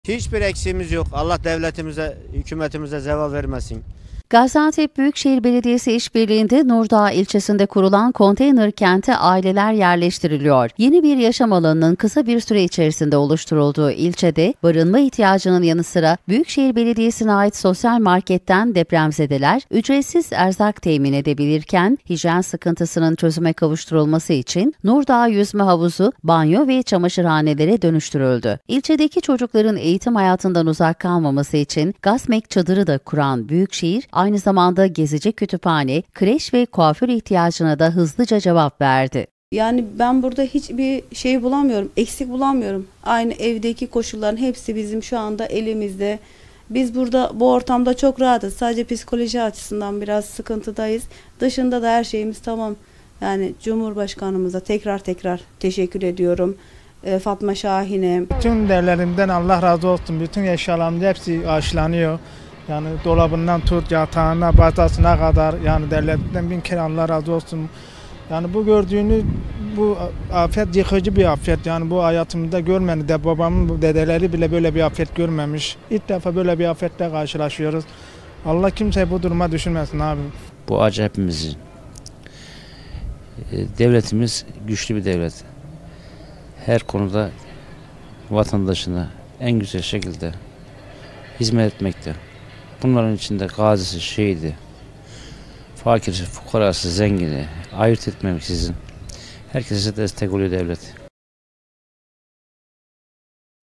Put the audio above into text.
Hiçbir eksiğimiz yok. Allah devletimize, hükümetimize zeval vermesin. Gaziantep Büyükşehir Belediyesi işbirliğinde Nurdağ ilçesinde kurulan konteyner kente aileler yerleştiriliyor. Yeni bir yaşam alanının kısa bir süre içerisinde oluşturulduğu ilçede barınma ihtiyacının yanı sıra Büyükşehir Belediyesi'ne ait sosyal marketten depremzedeler ücretsiz erzak temin edebilirken hijyen sıkıntısının çözüme kavuşturulması için Nurdağ yüzme havuzu, banyo ve çamaşırhanelere dönüştürüldü. İlçedeki çocukların eğitim hayatından uzak kalmaması için Gazmek çadırı da kuran Büyükşehir, aynı zamanda gezici kütüphane, kreş ve kuaför ihtiyacına da hızlıca cevap verdi. Yani ben burada hiçbir şey bulamıyorum, eksik bulamıyorum. Aynı evdeki koşulların hepsi bizim şu anda elimizde. Biz burada bu ortamda çok rahatız. Sadece psikoloji açısından biraz sıkıntıdayız. Dışında da her şeyimiz tamam. Yani Cumhurbaşkanımıza tekrar teşekkür ediyorum. Fatma Şahin'e. Bütün değerlerimden Allah razı olsun. Bütün eşyalarımın hepsi ağaçlanıyor. Yani dolabından tut, yatağına, batasına kadar, yani devletten bin kere Allah razı olsun. Yani bu gördüğünüz bu afet yıkıcı bir afet. Yani bu hayatımda görmedi de babamın dedeleri bile böyle bir afet görmemiş. İlk defa böyle bir afetle karşılaşıyoruz. Allah kimseyi bu duruma düşürmesin abi. Bu acı hepimizin. Devletimiz güçlü bir devlet. Her konuda vatandaşına en güzel şekilde hizmet etmekte. Bunların içinde gazisi, şehidi, fakiri, fukarası, zengini ayırt etmeksizin herkese destek oluyor devlet.